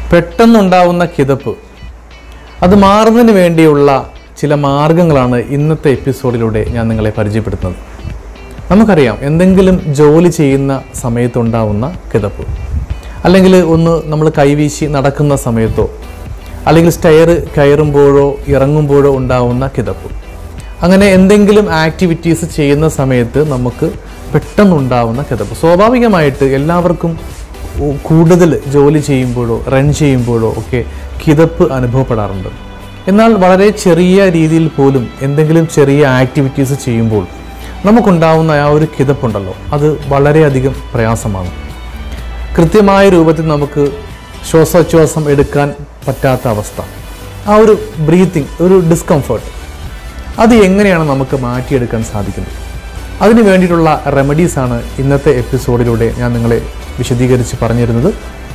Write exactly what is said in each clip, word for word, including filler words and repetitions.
പെട്ടെന്നുണ്ടാവുന്ന കിതപ്പ് അത് മാറുന്നതിന് വേണ്ടിയുള്ള ചില മാർഗങ്ങളാണ് ഇന്നത്തെ എപ്പിസോഡിലൂടെ ഞാൻ നിങ്ങളെ പരിചയപ്പെടുത്തുന്നത്. നമുക്കറിയാം, എന്തെങ്കിലും ജോലി ചെയ്യുന്ന സമയത്തുണ്ടാവുന്ന കിതപ്പ്, അല്ലെങ്കിൽ ഒന്ന് നമ്മൾ കൈവീശി നടക്കുന്ന സമയത്തോ, അല്ലെങ്കിൽ സ്റ്റെയർ കയറുമ്പോഴോ ഇറങ്ങുമ്പോഴോ ഉണ്ടാവുന്ന കിതപ്പ്, അങ്ങനെ എന്തെങ്കിലും ആക്ടിവിറ്റീസ് ചെയ്യുന്ന സമയത്ത് നമുക്ക് പെട്ടെന്നുണ്ടാവുന്ന കിതപ്പ് സ്വാഭാവികമായിട്ട് എല്ലാവർക്കും കൂടുതൽ ജോലി ചെയ്യുമ്പോഴോ റൺ ചെയ്യുമ്പോഴോ ഒക്കെ കിതപ്പ് അനുഭവപ്പെടാറുണ്ട്. എന്നാൽ വളരെ ചെറിയ രീതിയിൽ പോലും എന്തെങ്കിലും ചെറിയ ആക്ടിവിറ്റീസ് ചെയ്യുമ്പോൾ നമുക്കുണ്ടാവുന്ന ആ ഒരു കിതപ്പുണ്ടല്ലോ, അത് വളരെയധികം പ്രയാസമാണ്. കൃത്യമായ രൂപത്തിൽ നമുക്ക് ശ്വാസോച്ഛ്വാസം എടുക്കാൻ പറ്റാത്ത അവസ്ഥ, ആ ഒരു ബ്രീത്തിങ്, ഒരു ഡിസ്കംഫർട്ട്, അത് എങ്ങനെയാണ് നമുക്ക് മാറ്റിയെടുക്കാൻ സാധിക്കുന്നത്? അതിന് വേണ്ടിയിട്ടുള്ള റെമഡീസാണ് ഇന്നത്തെ എപ്പിസോഡിലൂടെ ഞാൻ നിങ്ങളെ വിശദീകരിച്ച് പറഞ്ഞിരുന്നത്.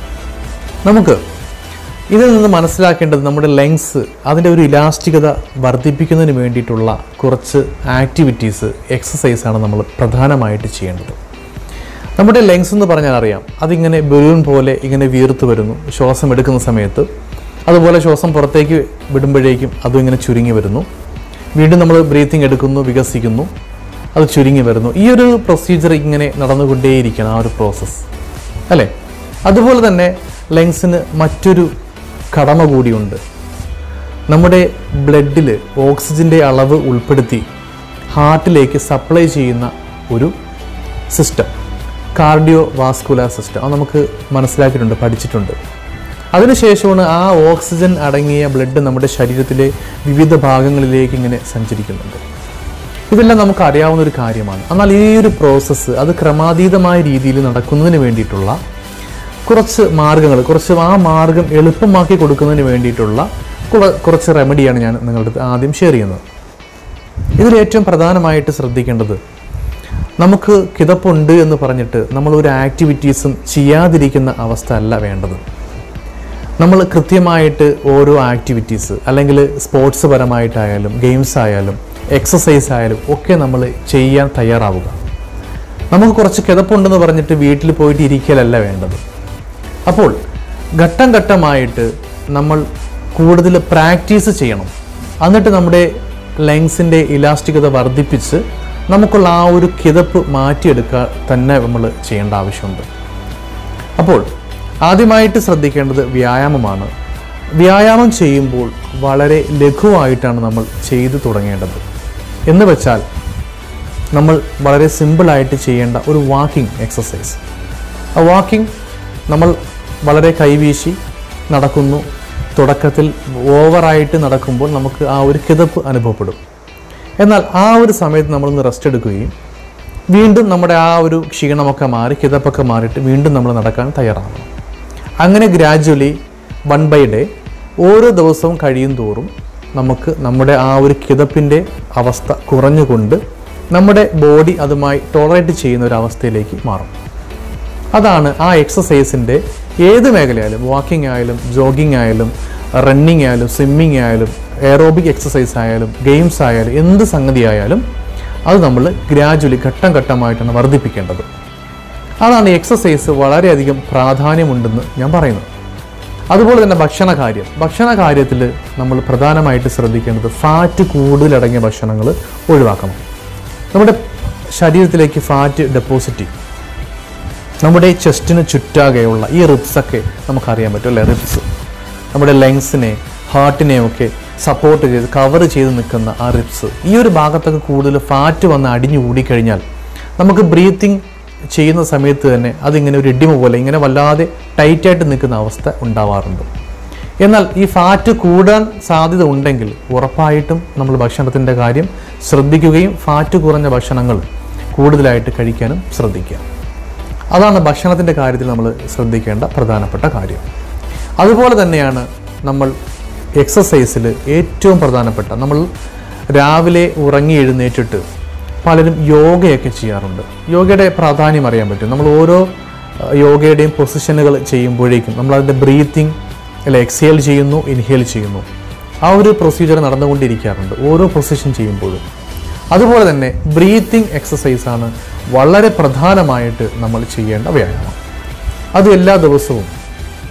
നമുക്ക് ഇതിൽ നിന്ന് മനസ്സിലാക്കേണ്ടത് നമ്മുടെ ലങ്സ്, അതിൻ്റെ ഒരു ഇലാസ്റ്റികത വർദ്ധിപ്പിക്കുന്നതിന് വേണ്ടിയിട്ടുള്ള കുറച്ച് ആക്ടിവിറ്റീസ്, എക്സസൈസാണ് നമ്മൾ പ്രധാനമായിട്ട് ചെയ്യേണ്ടത്. നമ്മുടെ ലങ്സ് എന്ന് പറഞ്ഞാൽ അറിയാം, അതിങ്ങനെ ബലൂൺ പോലെ ഇങ്ങനെ വീർത്ത് വരുന്നു ശ്വാസം എടുക്കുന്ന സമയത്ത്. അതുപോലെ ശ്വാസം പുറത്തേക്ക് വിടുമ്പോഴേക്കും അതും ഇങ്ങനെ ചുരുങ്ങി വരുന്നു. വീണ്ടും നമ്മൾ ബ്രീത്തിങ് എടുക്കുന്നു, വികസിക്കുന്നു, അത് ചുരുങ്ങി വരുന്നു. ഈ ഒരു പ്രൊസീജിയർ ഇങ്ങനെ നടന്നുകൊണ്ടേയിരിക്കണം, ആ ഒരു പ്രോസസ്സ് അല്ലേ. അതുപോലെ തന്നെ ലങ്സിന് മറ്റൊരു കടമ കൂടിയുണ്ട്. നമ്മുടെ ബ്ലഡിൽ ഓക്സിജൻ്റെ അളവ് ഉൾപ്പെടുത്തി ഹാർട്ടിലേക്ക് സപ്ലൈ ചെയ്യുന്ന ഒരു സിസ്റ്റം, കാർഡിയോ വാസ്കുലർ സിസ്റ്റം, അത് നമുക്ക് മനസ്സിലാക്കിയിട്ടുണ്ട്, പഠിച്ചിട്ടുണ്ട്. അതിനുശേഷമാണ് ആ ഓക്സിജൻ അടങ്ങിയ ബ്ലഡ് നമ്മുടെ ശരീരത്തിലെ വിവിധ ഭാഗങ്ങളിലേക്ക് ഇങ്ങനെ സഞ്ചരിക്കുന്നുണ്ട്. ഇതെല്ലാം നമുക്ക് അറിയാവുന്ന ഒരു കാര്യമാണ്. എന്നാൽ ഈ ഒരു പ്രോസസ്സ് അത് ക്രമാതീതമായ രീതിയിൽ നടക്കുന്നതിന് വേണ്ടിയിട്ടുള്ള കുറച്ച് മാർഗങ്ങൾ, കുറച്ച് ആ മാർഗം എളുപ്പമാക്കി കൊടുക്കുന്നതിന് വേണ്ടിയിട്ടുള്ള കുറച്ച് റെമഡിയാണ് ഞാൻ നിങ്ങളുടെ ആദ്യം ഷെയർ ചെയ്യുന്നത്. ഇതിൽ ഏറ്റവും പ്രധാനമായിട്ട് ശ്രദ്ധിക്കേണ്ടത്, നമുക്ക് കിതപ്പുണ്ട് എന്ന് പറഞ്ഞിട്ട് നമ്മളൊരു ആക്ടിവിറ്റീസും ചെയ്യാതിരിക്കുന്ന അവസ്ഥ അല്ല വേണ്ടത്. നമ്മൾ കൃത്യമായിട്ട് ഓരോ ആക്ടിവിറ്റീസ്, അല്ലെങ്കിൽ സ്പോർട്സ് പരമായിട്ടായാലും ഗെയിംസ് ആയാലും എക്സസൈസ് ആയാലും ഒക്കെ നമ്മൾ ചെയ്യാൻ തയ്യാറാവുക. നമുക്ക് കുറച്ച് കിതപ്പുണ്ടെന്ന് പറഞ്ഞിട്ട് വീട്ടിൽ പോയിട്ട് ഇരിക്കലല്ല വേണ്ടത്. അപ്പോൾ ഘട്ടം ഘട്ടമായിട്ട് നമ്മൾ കൂടുതൽ പ്രാക്ടീസ് ചെയ്യണം. എന്നിട്ട് നമ്മുടെ ലങ്സിൻ്റെ ഇലാസ്റ്റികത വർദ്ധിപ്പിച്ച് നമുക്കുള്ള ആ ഒരു കിതപ്പ് മാറ്റിയെടുക്കാൻ തന്നെ നമ്മൾ ചെയ്യേണ്ട ആവശ്യമുണ്ട്. അപ്പോൾ ആദ്യമായിട്ട് ശ്രദ്ധിക്കേണ്ടത് വ്യായാമമാണ്. വ്യായാമം ചെയ്യുമ്പോൾ വളരെ ലഘുവായിട്ടാണ് നമ്മൾ ചെയ്തു തുടങ്ങേണ്ടത്. എന്ന് വെച്ചാൽ നമ്മൾ വളരെ സിമ്പിളായിട്ട് ചെയ്യേണ്ട ഒരു വാക്കിംഗ് എക്സസൈസ്. ആ വാക്കിംഗ് നമ്മൾ വളരെ കൈവീശി നടക്കുന്നു. തുടക്കത്തിൽ ഓവറായിട്ട് നടക്കുമ്പോൾ നമുക്ക് ആ ഒരു കിതപ്പ് അനുഭവപ്പെടും. എന്നാൽ ആ ഒരു സമയത്ത് നമ്മളൊന്ന് റെസ്റ്റ് എടുക്കുകയും വീണ്ടും നമ്മുടെ ആ ഒരു ക്ഷീണമൊക്കെ മാറി കിതപ്പൊക്കെ മാറിയിട്ട് വീണ്ടും നമ്മൾ നടക്കാൻ തയ്യാറാവണം. അങ്ങനെ ഗ്രാജ്വലി വൺ ബൈ ഡേ ഓരോ ദിവസവും കഴിയും തോറും നമുക്ക് നമ്മുടെ ആ ഒരു കിതപ്പിൻ്റെ അവസ്ഥ കുറഞ്ഞുകൊണ്ട് നമ്മുടെ ബോഡി അതുമായി ടോളറേറ്റ് ചെയ്യുന്ന ഒരു അവസ്ഥയിലേക്ക് മാറും. അതാണ് ആ എക്സസൈസിൻ്റെ ഏത് മേഖലയായാലും, വാക്കിംഗ് ആയാലും ജോഗിങ് ആയാലും റണ്ണിങ് ആയാലും സ്വിമ്മിങ് ആയാലും എയറോബിക് എക്സസൈസ് ആയാലും ഗെയിംസ് ആയാലും എന്ത് സംഗതി ആയാലും അത് നമ്മൾ ഗ്രാജ്വലി ഘട്ടം ഘട്ടമായിട്ടാണ് വർദ്ധിപ്പിക്കേണ്ടത്. അതാണ് എക്സസൈസ് വളരെയധികം പ്രാധാന്യമുണ്ടെന്ന് ഞാൻ പറയുന്നത്. അതുപോലെ തന്നെ ഭക്ഷണ കാര്യം ഭക്ഷണ കാര്യത്തിൽ നമ്മൾ പ്രധാനമായിട്ട് ശ്രദ്ധിക്കേണ്ടത് ഫാറ്റ് കൂടുതലടങ്ങിയ ഭക്ഷണങ്ങൾ ഒഴിവാക്കണം. നമ്മുടെ ശരീരത്തിലേക്ക് ഫാറ്റ് ഡെപ്പോസിറ്റ്, നമ്മുടെ ചെസ്റ്റിന് ചുറ്റാകെയുള്ള ഈ റിബ്സൊക്കെ നമുക്കറിയാൻ പറ്റും അല്ലേ. റിബ്സ് നമ്മുടെ ലങ്സിനെ ഹാർട്ടിനെയൊക്കെ സപ്പോർട്ട് ചെയ്ത് കവർ ചെയ്ത് നിൽക്കുന്ന ആ റിബ്സ്, ഈ ഒരു ഭാഗത്തൊക്കെ കൂടുതൽ ഫാറ്റ് വന്ന് അടിഞ്ഞു കൂടിക്കഴിഞ്ഞാൽ നമുക്ക് ബ്രീത്തിങ് ചെയ്യുന്ന സമയത്ത് തന്നെ അതിങ്ങനെ ഒരു ഇടിമ പോലെ ഇങ്ങനെ വല്ലാതെ ടൈറ്റായിട്ട് നിൽക്കുന്ന അവസ്ഥ ഉണ്ടാവാറുണ്ട്. എന്നാൽ ഈ ഫാറ്റ് കൂടാൻ സാധ്യത ഉണ്ടെങ്കിൽ ഉറപ്പായിട്ടും നമ്മൾ ഭക്ഷണത്തിൻ്റെ കാര്യം ശ്രദ്ധിക്കുകയും ഫാറ്റ് കുറഞ്ഞ ഭക്ഷണങ്ങൾ കൂടുതലായിട്ട് കഴിക്കാനും ശ്രദ്ധിക്കുക. അതാണ് ഭക്ഷണത്തിൻ്റെ കാര്യത്തിൽ നമ്മൾ ശ്രദ്ധിക്കേണ്ട പ്രധാനപ്പെട്ട കാര്യം. അതുപോലെ തന്നെയാണ് നമ്മൾ എക്സസൈസിൽ ഏറ്റവും പ്രധാനപ്പെട്ട, നമ്മൾ രാവിലെ ഉറങ്ങി എഴുന്നേറ്റിട്ട് പലരും യോഗയൊക്കെ ചെയ്യാറുണ്ട്. യോഗയുടെ പ്രാധാന്യം അറിയാൻ പറ്റും. നമ്മൾ ഓരോ യോഗയുടെയും പൊസിഷനുകൾ ചെയ്യുമ്പോഴേക്കും നമ്മളതിൻ്റെ ബ്രീത്തിങ് അല്ല എക്സേൽ ചെയ്യുന്നു, ഇൻഹേൽ ചെയ്യുന്നു, ആ ഒരു പ്രൊസീജിയർ നടന്നുകൊണ്ടിരിക്കാറുണ്ട് ഓരോ പൊസിഷൻ ചെയ്യുമ്പോഴും. അതുപോലെ തന്നെ ബ്രീത്തിങ് എക്സസൈസാണ് വളരെ പ്രധാനമായിട്ട് നമ്മൾ ചെയ്യേണ്ട വ്യായാമം. അത് എല്ലാ ദിവസവും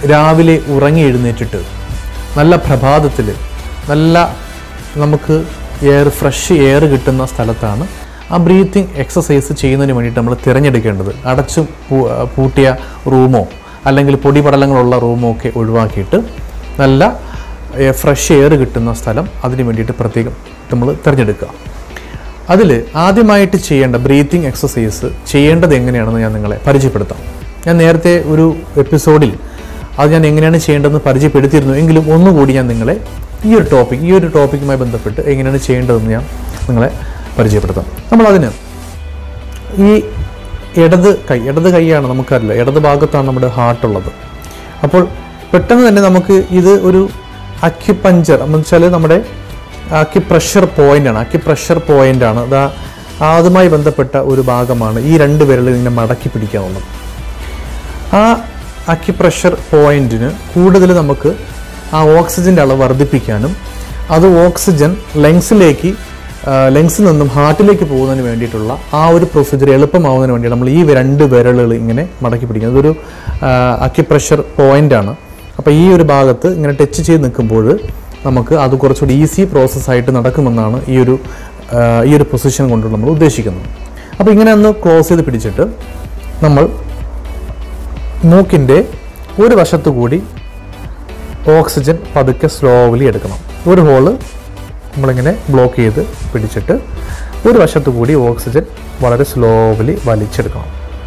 രാവിലെ ഉറങ്ങി എഴുന്നേറ്റിട്ട് നല്ല പ്രഭാതത്തിൽ നല്ല നമുക്ക് എയർ ഫ്രഷ് എയർ കിട്ടുന്ന സ്ഥലത്താണ് ആ ബ്രീത്തിങ് എക്സസൈസ് ചെയ്യുന്നതിന് വേണ്ടിയിട്ട് നമ്മൾ തിരഞ്ഞെടുക്കേണ്ടത്. അടച്ചു പൂട്ടിയ റൂമോ അല്ലെങ്കിൽ പൊടിപടലങ്ങളുള്ള റൂമോ ഒക്കെ ഒഴിവാക്കിയിട്ട് നല്ല ഫ്രഷ് എയർ കിട്ടുന്ന സ്ഥലം അതിന് വേണ്ടിയിട്ട് പ്രത്യേകം നമ്മൾ തിരഞ്ഞെടുക്കുക. അതിൽ ആദ്യമായിട്ട് ചെയ്യേണ്ട ബ്രീത്തിങ് എക്സസൈസ് ചെയ്യേണ്ടത് എങ്ങനെയാണെന്ന് ഞാൻ നിങ്ങളെ പരിചയപ്പെടുത്താം. ഞാൻ നേരത്തെ ഒരു എപ്പിസോഡിൽ അത് ഞാൻ എങ്ങനെയാണ് ചെയ്യേണ്ടതെന്ന് പരിചയപ്പെടുത്തിയിരുന്നു. എങ്കിലും ഒന്നുകൂടി ഞാൻ നിങ്ങളെ ഈ ഒരു ടോപ്പിക് ഈ ഒരു ടോപ്പിക്കുമായി ബന്ധപ്പെട്ട് എങ്ങനെയാണ് ചെയ്യേണ്ടതെന്ന് ഞാൻ നിങ്ങളെ പരിചയപ്പെടുത്താം. നമ്മളതിന് ഈ ഇടത് കൈ ഇടത് കൈയാണ് നമുക്കറിയില്ല, ഇടത് ഭാഗത്താണ് നമ്മുടെ ഹാർട്ടുള്ളത്. അപ്പോൾ പെട്ടെന്ന് തന്നെ നമുക്ക് ഇത് ഒരു അക്യുപഞ്ചർ എന്ന് വെച്ചാൽ നമ്മുടെ അക്യുപ്രഷർ പോയിൻ്റാണ് അക്യുപ്രഷർ പോയിൻ്റാണ് അത് അതുമായി ബന്ധപ്പെട്ട ഒരു ഭാഗമാണ് ഈ രണ്ട് വിരലിൽ ഇങ്ങനെ മടക്കി പിടിക്കാനുള്ളത്. ആ അക്യുപ്രഷർ പോയിൻറ്റിന് കൂടുതൽ നമുക്ക് ആ ഓക്സിജൻ്റെ അളവ് വർദ്ധിപ്പിക്കാനും അത് ഓക്സിജൻ ലങ്സിലേക്ക് ലങ്സിൽ നിന്നും ഹാർട്ടിലേക്ക് പോകുന്നതിന് വേണ്ടിയിട്ടുള്ള ആ ഒരു പ്രൊസീജിയർ എളുപ്പമാവുന്നതിന് വേണ്ടി നമ്മൾ ഈ രണ്ട് വിരലുകൾ ഇങ്ങനെ മടക്കി പിടിക്കുന്നത്. ഇതൊരു അക്യുപ്രഷർ പോയിൻ്റാണ്. അപ്പോൾ ഈ ഒരു ഭാഗത്ത് ഇങ്ങനെ ടച്ച് ചെയ്ത് നിൽക്കുമ്പോൾ നമുക്ക് അത് കുറച്ചുകൂടി ഈസി പ്രോസസ്സായിട്ട് നടക്കുമെന്നാണ് ഈ ഒരു ഈ ഒരു പൊസിഷൻ കൊണ്ട് നമ്മൾ ഉദ്ദേശിക്കുന്നത്. അപ്പോൾ ഇങ്ങനെ ഒന്ന് ക്ലോസ് ചെയ്ത് പിടിച്ചിട്ട് നമ്മൾ മൂക്കിൻ്റെ ഒരു വശത്തു കൂടി ഓക്സിജൻ പതുക്കെ സ്ലോലി എടുക്കണം. ഒരു ഹോള് നമ്മളിങ്ങനെ ബ്ലോക്ക് ചെയ്ത് പിടിച്ചിട്ട് ഒരു വശത്തു കൂടി ഓക്സിജൻ വളരെ സ്ലോലി വലിച്ചെടുക്കണം.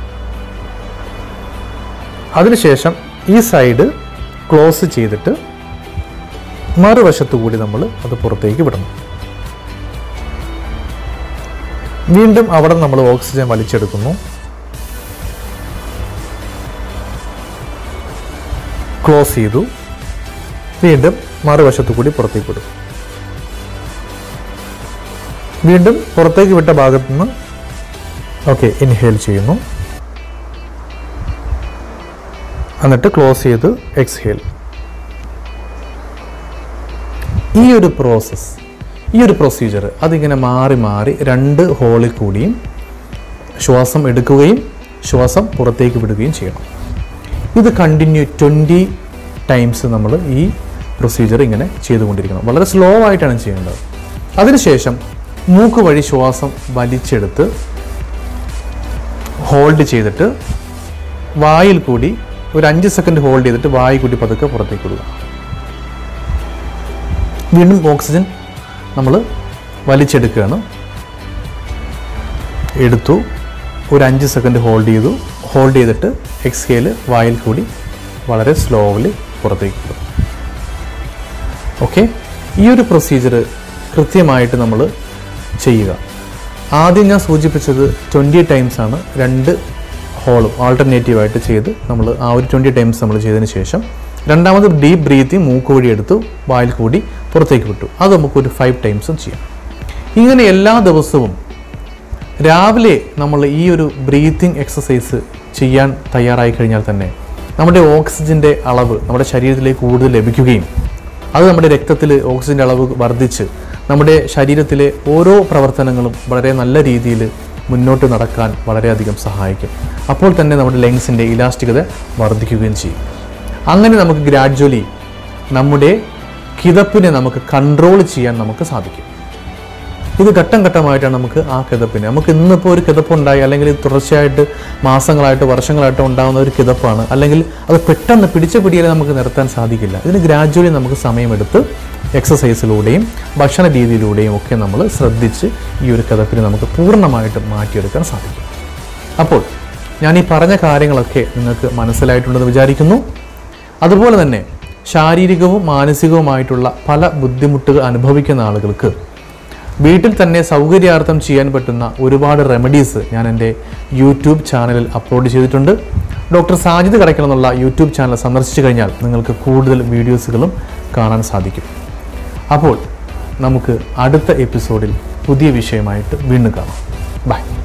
അതിനുശേഷം ഈ സൈഡ് ക്ലോസ് ചെയ്തിട്ട് മറുവശത്തു കൂടി നമ്മൾ അത് പുറത്തേക്ക് വിടണം. വീണ്ടും അവിടെ നമ്മൾ ഓക്സിജൻ വലിച്ചെടുക്കുന്നു. ക്ലോസ് ചെയ്തു. വീണ്ടും മറുവശത്തു കൂടി പുറത്തേക്ക് വിടും. വീണ്ടും പുറത്തേക്ക് വിട്ട ഭാഗത്തു നിന്ന് ഓക്കെ ഇൻഹേൽ ചെയ്യുന്നു. എന്നിട്ട് ക്ലോസ് ചെയ്ത് എക്സ്ഹേൽ. ഈ ഒരു പ്രോസസ്സ് ഈ ഒരു പ്രൊസീജിയർ അതിങ്ങനെ മാറി മാറി രണ്ട് ഹോളിൽ കൂടിയും ശ്വാസം എടുക്കുകയും ശ്വാസം പുറത്തേക്ക് വിടുകയും ചെയ്യണം. ഇത് കണ്ടിന്യൂ ട്വൻറ്റി ടൈംസ് നമ്മൾ ഈ പ്രൊസീജിയർ ഇങ്ങനെ ചെയ്തുകൊണ്ടിരിക്കണം. വളരെ സ്ലോ ആയിട്ടാണ് ചെയ്യേണ്ടത്. അതിനുശേഷം മൂക്ക് വഴി ശ്വാസം വലിച്ചെടുത്ത് ഹോൾഡ് ചെയ്തിട്ട് വായിൽ കൂടി ഒരു അഞ്ച് സെക്കൻഡ് ഹോൾഡ് ചെയ്തിട്ട് വായിൽ കൂടി പതുക്കെ പുറത്തേക്ക് വിടുക. വീണ്ടും ഓക്സിജൻ നമ്മൾ വലിച്ചെടുക്കുകയാണ്. എടുത്തു, ഒരു അഞ്ച് സെക്കൻഡ് ഹോൾഡ് ചെയ്തു. ഹോൾഡ് ചെയ്തിട്ട് എക്സ്ഹേൽ വായിൽ കൂടി വളരെ സ്ലോലി പുറത്തേക്ക് വിടും. ഓക്കെ, ഈ ഒരു പ്രൊസീജിയർ കൃത്യമായിട്ട് നമ്മൾ ചെയ്യുക. ആദ്യം ഞാൻ സൂചിപ്പിച്ചത് ട്വൻറ്റി ടൈംസ് ആണ്. രണ്ട് ഹോളും ആൾട്ടർനേറ്റീവായിട്ട് ചെയ്ത് നമ്മൾ ആ ഒരു ട്വൻറ്റി ടൈംസ് നമ്മൾ ചെയ്തതിന് ശേഷം രണ്ടാമത് ഡീപ്പ് ബ്രീത്തിങ് മൂക്ക് വഴി എടുത്തു വായിൽ കൂടി പുറത്തേക്ക് വിട്ടു. അത് നമുക്കൊരു ഫൈവ് ടൈംസും ചെയ്യാം. ഇങ്ങനെ എല്ലാ ദിവസവും രാവിലെ നമ്മൾ ഈ ഒരു ബ്രീത്തിങ് എക്സസൈസ് ചെയ്യാൻ തയ്യാറായി കഴിഞ്ഞാൽ തന്നെ നമ്മുടെ ഓക്സിജൻ്റെ അളവ് നമ്മുടെ ശരീരത്തിലേക്ക് കൂടുതൽ ലഭിക്കുകയും അത് നമ്മുടെ രക്തത്തിൽ ഓക്സിജൻ്റെ അളവ് വർദ്ധിച്ച് നമ്മുടെ ശരീരത്തിലെ ഓരോ പ്രവർത്തനങ്ങളും വളരെ നല്ല രീതിയിൽ മുന്നോട്ട് നടക്കാൻ വളരെയധികം സഹായിക്കും. അപ്പോൾ തന്നെ നമ്മുടെ ലങ്സിൻ്റെ ഇലാസ്റ്റികത വർദ്ധിക്കുകയും ചെയ്യും. അങ്ങനെ നമുക്ക് ഗ്രാജ്വലി നമ്മുടെ കിതപ്പിനെ നമുക്ക് കൺട്രോൾ ചെയ്യാൻ നമുക്ക് സാധിക്കും. ഇത് ഘട്ടം ഘട്ടമായിട്ടാണ് നമുക്ക് ആ കിതപ്പിനെ നമുക്ക് ഇന്നിപ്പോൾ ഒരു കിതപ്പുണ്ടായി അല്ലെങ്കിൽ തുടർച്ചയായിട്ട് മാസങ്ങളായിട്ട് വർഷങ്ങളായിട്ട് ഉണ്ടാകുന്ന ഒരു കിതപ്പാണ്, അല്ലെങ്കിൽ അത് പെട്ടെന്ന് പിടിച്ച പിടിയാൽ നമുക്ക് നിർത്താൻ സാധിക്കില്ല. ഇതിന് ഗ്രാജ്വലി നമുക്ക് സമയമെടുത്ത് എക്സസൈസിലൂടെയും ഭക്ഷണ രീതിയിലൂടെയും ഒക്കെ നമ്മൾ ശ്രദ്ധിച്ച് ഈ ഒരു കിതപ്പിനെ നമുക്ക് പൂർണ്ണമായിട്ട് മാറ്റിയെടുക്കാൻ സാധിക്കും. അപ്പോൾ ഞാൻ ഈ പറഞ്ഞ കാര്യങ്ങളൊക്കെ നിങ്ങൾക്ക് മനസ്സിലായിട്ടുണ്ടെന്ന് വിചാരിക്കുന്നു. അതുപോലെ തന്നെ ശാരീരികവും മാനസികവുമായിട്ടുള്ള പല ബുദ്ധിമുട്ടുകൾ അനുഭവിക്കുന്ന ആളുകൾക്ക് വീട്ടിൽ തന്നെ സൗകര്യാർത്ഥം ചെയ്യാൻ പറ്റുന്ന ഒരുപാട് റെമഡീസ് ഞാൻ എൻ്റെ യൂട്യൂബ് ചാനലിൽ അപ്ലോഡ് ചെയ്തിട്ടുണ്ട്. ഡോക്ടർ സാജിദ് കടയ്ക്കൽ എന്നുള്ള യൂട്യൂബ് ചാനൽ സന്ദർശിച്ചു കഴിഞ്ഞാൽ നിങ്ങൾക്ക് കൂടുതൽ വീഡിയോസുകളും കാണാൻ സാധിക്കും. അപ്പോൾ നമുക്ക് അടുത്ത എപ്പിസോഡിൽ പുതിയ വിഷയമായിട്ട് വീണ്ടും കാണാം. ബൈ.